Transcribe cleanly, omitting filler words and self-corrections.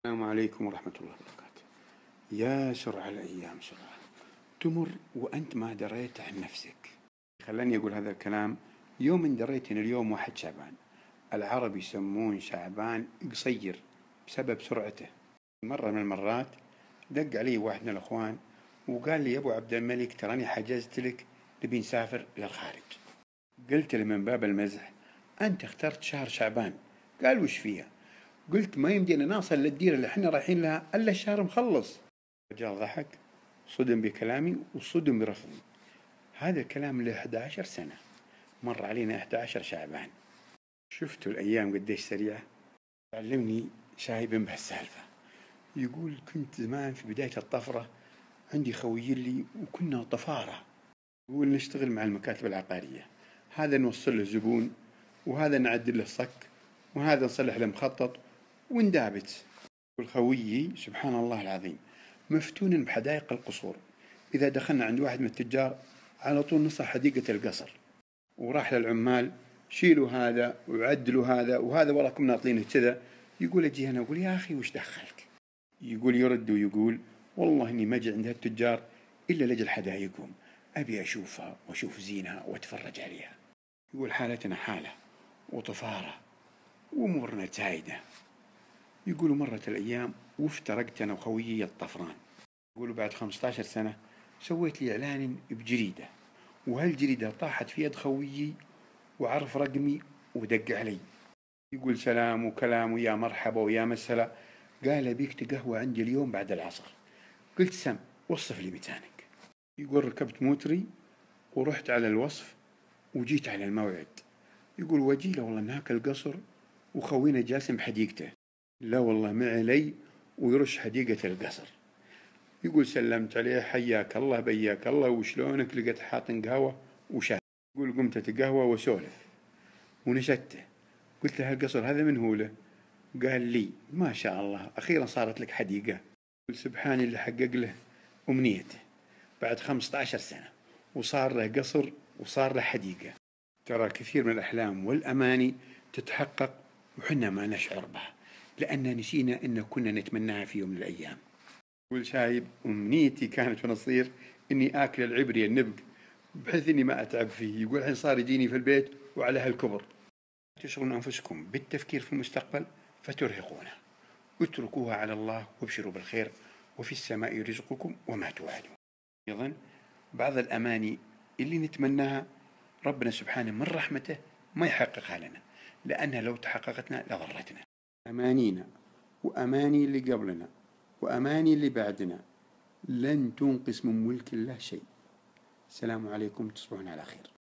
السلام عليكم ورحمة الله وبركاته. يا سرعة الأيام سرعة تمر وأنت ما دريت عن نفسك. خلاني أقول هذا الكلام يوم إن دريت إن اليوم 1 شعبان. العرب يسمون شعبان قصير بسبب سرعته. مرة من المرات دق علي واحد من الأخوان وقال لي يا أبو عبد الملك تراني حجزت لك نبي نسافر للخارج. قلت له من باب المزح أنت اخترت شهر شعبان. قال وش فيها؟ قلت ما يمدينا نوصل للديرة اللي احنا رايحين لها الا الشهر مخلص. الرجال ضحك، صدم بكلامي وصدم برفضي. هذا الكلام له 11 سنة، مر علينا 11 شعبان. شفتوا الأيام قديش سريعة؟ علمني شايب بهالسالفة. يقول كنت زمان في بداية الطفرة عندي خوي لي وكنا طفارة. يقول نشتغل مع المكاتب العقارية، هذا نوصل له زبون وهذا نعدل له صك وهذا نصلح له مخطط وندابت. والخويي سبحان الله العظيم مفتون بحدائق القصور. إذا دخلنا عند واحد من التجار على طول نصح حديقة القصر، وراح للعمال شيلوا هذا وعدلوا هذا وهذا وراكم ناطينه كذا. يقول أجي أنا أقول يا أخي وش دخلك؟ يقول يرد ويقول والله إني ما أجي عند هالتجار إلا لأجل حدائقهم، أبي أشوفها وأشوف زينها وأتفرج عليها. يقول حالتنا حالة وطفارة وأمورنا زايدة. يقولوا مرت الأيام وافترقت أنا وخويي الطفران. يقولوا بعد 15 سنة سويت لي إعلان بجريدة، وهالجريدة طاحت في يد خويي وعرف رقمي ودق علي. يقول سلام وكلام ويا مرحبا ويا مسهلا. قال بيك تقهوى عندي اليوم بعد العصر. قلت سم وصف لي مكانك. يقول ركبت موتري ورحت على الوصف وجيت على الموعد. يقول وجيله والله ناك القصر وخوينا جاسم بحديقته. لا والله ما علي ويرش حديقة القصر. يقول سلمت عليه حياك الله بياك الله وشلونك، لقيت حاطن قهوة وشاي. يقول قمت أتقهوى وسولف ونشدته. قلت له هالقصر هذا من هو له؟ قال لي ما شاء الله أخيرا صارت لك حديقة. قلت سبحان اللي حقق له أمنيته بعد 15 سنة وصار له قصر وصار له حديقة. ترى كثير من الأحلام والأماني تتحقق وحنا ما نشعر بها لأننا نسينا إن كنا نتمناها في يوم من الأيام. يقول شايب أمنيتي كانت وأنا صغير إني آكل العبري النبق بحيث إني ما أتعب فيه. يقول الحين صار يجيني في البيت وعلى هالكبر. تشغلون أنفسكم بالتفكير في المستقبل فترهقونه، اتركوها على الله وابشروا بالخير وفي السماء رزقكم وما توعدون. أيضا بعض الأماني اللي نتمناها ربنا سبحانه من رحمته ما يحققها لنا، لأنها لو تحققتنا لضرتنا. أمانينا وأماني اللي قبلنا وأماني اللي بعدنا لن تنقص من ملك الله شيء. السلام عليكم، تصبحون على خير.